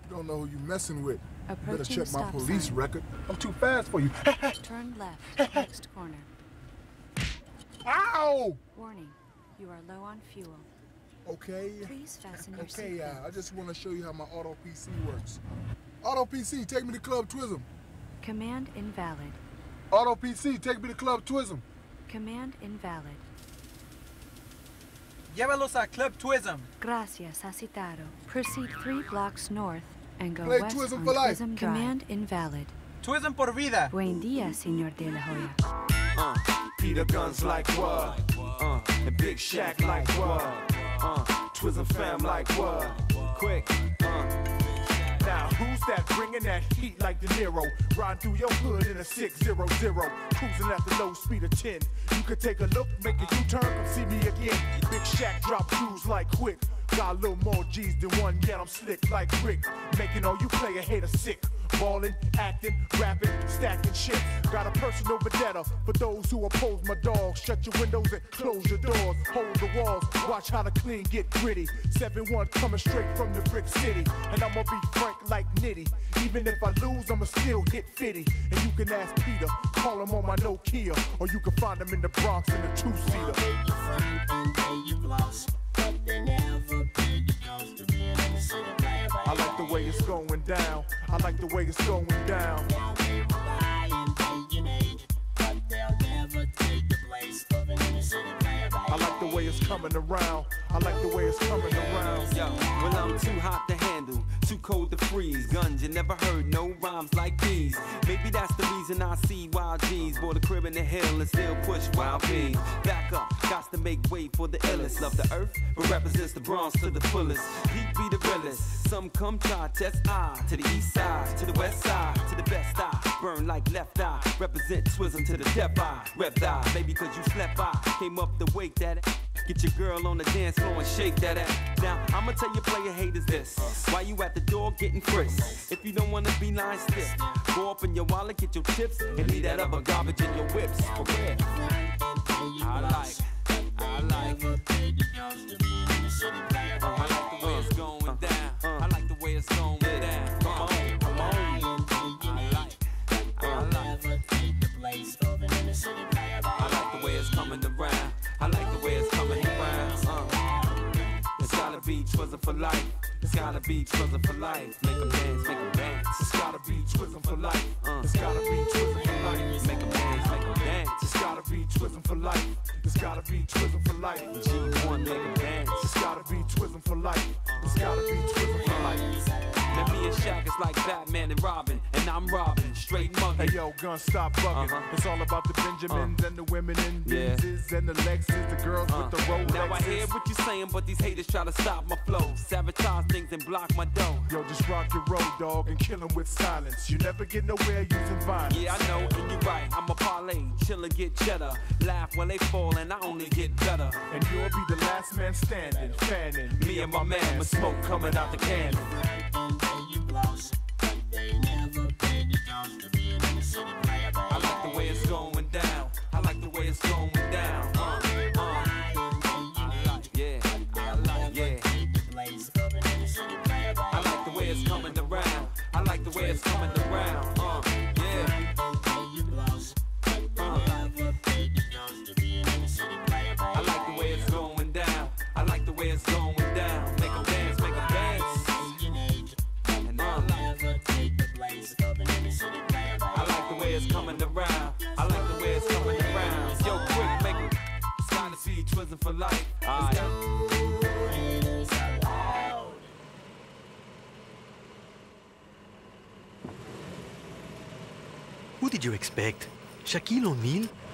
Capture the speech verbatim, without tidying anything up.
You don't know who you messing with. You better Approaching check my stop police sign. record. I'm too fast for you. Turn left, next corner. Ow! Warning, you are low on fuel. Okay. Please fasten your Okay, seatbelt. uh, I just want to show you how my auto P C works. Auto P C, take me to Club Twism. Command invalid. Auto P C, take me to Club Twism. Command invalid. Llévalos a Club Twism. Gracias, ha citado. Proceed three blocks north and go Play west Twism on for life. Twism Drive. Command invalid. Twism por vida. Buen día, Señor de la Hoya. Uh, Peter Guns like what? Uh, and Big Shaq like what? Uh, Twism fam like what? Quick, uh. Now who's that bringing that heat like De Niro? Riding through your hood in a six zero zero, cruising at the low speed of ten. You could take a look, make a U-turn, come see me again. Big Shaq drop shoes like quick. Got a little more G's than one, yet I'm slick like Rick. Making all you player haters sick. Ballin', acting, rapping, stacking shit. Got a personal vendetta for those who oppose my dogs. Shut your windows and close your doors. Hold the walls, watch how the clean get gritty. seven one coming straight from the brick city. And I'ma be frank like Nitty. Even if I lose, I'ma still hit fifty. And you can ask Peter, call him on my Nokia. Or you can find him in the Bronx in a two-seater. I like the way it's going down. I like the way it's going down. I like the way it's coming around. I like the way it's coming around. Yo, well I'm too hot to handle, too cold to freeze. Guns, you never heard no rhymes like these. Maybe that's the reason I see wild G's. Bought a crib in the hill and still push wild P's. Back up, got to make way for the illest. Love the earth, but represents the Bronx to the fullest. Pete be the realest. Some come try, test I. To the east side, to the west side, to the best eye. Burn like left eye. Represent Twism to the deaf eye. Rep die, maybe cause you slept by. Came up to wake that. Get your girl on the dance floor and shake that ass. Now, I'ma tell you player haters this. Why you at the door getting frisked? If you don't wanna be lying stiff, go up in your wallet, get your chips, and leave that other garbage in your whips. For real. I like, I like it. Uh, I like the way it's going down. I like the way it's going down. Come on, come on. I like, I like. I like the way it's coming around. I like the way it's coming around. Uh. It's gotta be Twism for life. It's gotta be Twism for life. Make 'em dance, make 'em dance. It's gotta be Twism for life. Uh. It's gotta be Twism for life. Make 'em dance, make 'em dance. It's gotta be Twism for life. It's gotta be Twism for life. G one, make 'em dance. It's gotta be Twism for life. It's gotta be Twism for life. Now me and Shaq is like Batman and Robin, and I'm Robin, straight mugging. Hey yo, gun stop bugging. Uh-huh. It's all about the Benjamins Uh. and the women in Yeah. Benzes and the Lexus, the girls Uh, with the Rolexes. now I hear what you're saying, but these haters try to stop my flow, sabotage things and block my dough. Yo, just rock your road, dog, and kill 'em with silence. You never get nowhere using violence. Yeah, I know, and you're right. I'm a parlay, chillin', get cheddar, laugh when they fall, and I only get better. And you'll be the last man standing, fanning. Me and my man, with smoke coming out the cannon. I like the way it's going down. I like the way it's going down. Uh, uh. I like, yeah, I like, yeah. I like the way it's coming around. I like the way it's coming around. Uh, yeah. Uh. I like the way it's going down. I like the way it's going down. Make 'em dance, make 'em dance. And uh, I like the way it's coming around. I like the way it's coming around. Yo, quick, make it. It's gotta be Twism for life. All right. Who did you expect? Shaquille O'Neal?